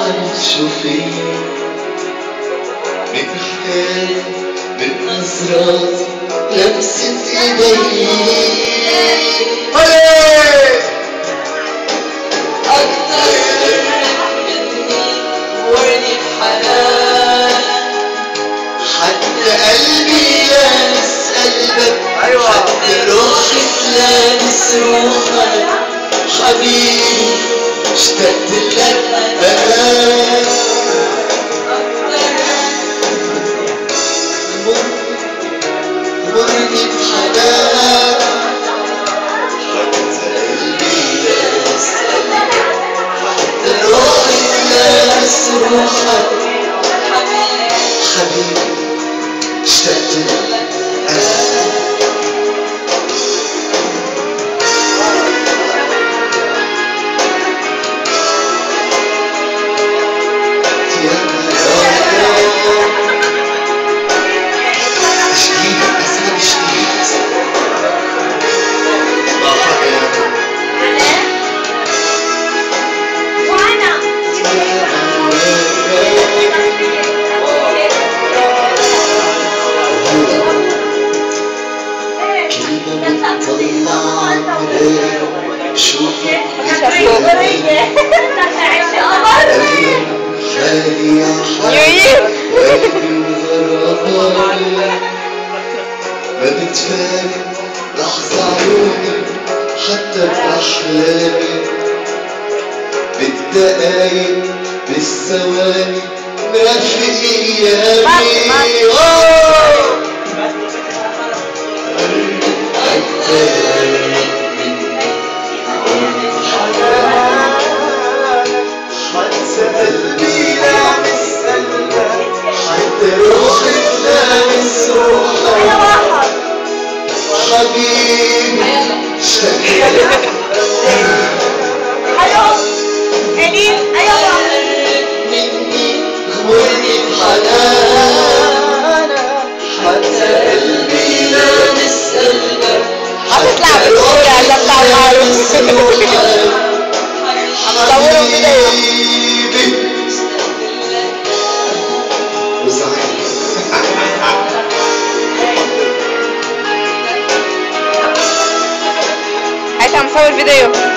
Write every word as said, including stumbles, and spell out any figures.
عارف شو فيه من خيالي من نظراتي لمسة ايدي أكتر مني ورني بحنان حتى قلبي لامس قلبك حتى روحي تلامس روحك حبيبي اشتقت لك أنا ورني بحنان حتى قلبي لامس قلبك حتى روحي تلامس روحك حبيبي اشتقت لك أنا ما بتفارق لحظة عيوني حتى بأحلامي بالدقايق بالثواني ما في أيامي حتى قلبي لامس قلبك حتى روحي تلامس روحك حبيبي اشتقت لك الو انيل ايوه مني غورني بحنان حتى قلبي لامس قلبك هتطلع بالصورة اللي بتاع العروس هتصوروا فيديو هيثم مصور فيديو